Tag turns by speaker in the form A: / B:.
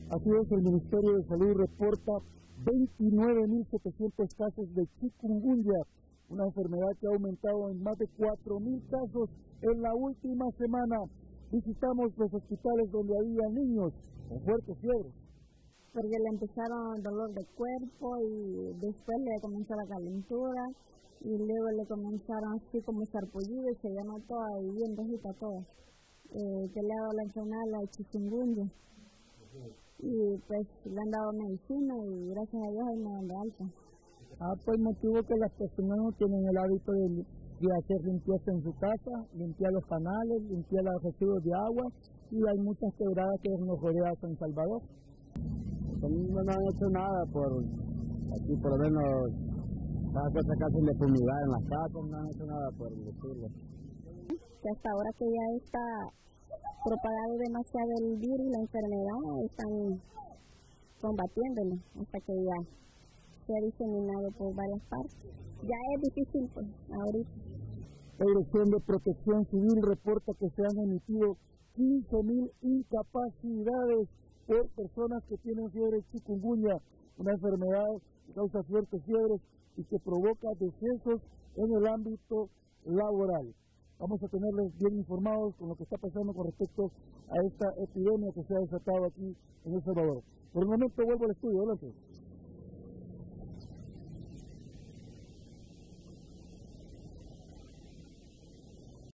A: Así es, el Ministerio de Salud reporta 29.700 casos de chikungunya, una enfermedad que ha aumentado en más de 4.000 casos en la última semana. Visitamos los hospitales donde había niños con fuertes fiebres.
B: Porque le empezaron dolor de cuerpo y después le comenzó la calentura y luego le comenzaron así como sarpullido y se llenó toda y bien rojita toda. Que le ha dado la enfermedad, la chikungunya. Y pues le han dado medicina y gracias a Dios ahí me dan de alta.
A: Pues motivo que las personas no tienen el hábito de hacer limpieza en su casa, limpiar los canales, limpiar los residuos de agua, y hay muchas quebradas que nos rodea San Salvador.
C: No han hecho nada aquí por lo menos cada cosa que hacen de fumigar en las casas, no han hecho nada por decirlo.
B: Que hasta ahora que ya está propagado demasiado el virus, la enfermedad, están combatiéndolo hasta que ya se ha diseminado por varias partes. Ya es difícil pues, ahorita.
A: La Dirección de Protección Civil reporta que se han emitido 15.000 incapacidades por personas que tienen fiebre chikungunya, una enfermedad que causa fuertes fiebres y que provoca decesos en el ámbito laboral. Vamos a tenerles bien informados con lo que está pasando con respecto a esta epidemia que se ha desatado aquí en El Salvador. Por el momento vuelvo al estudio, adelante.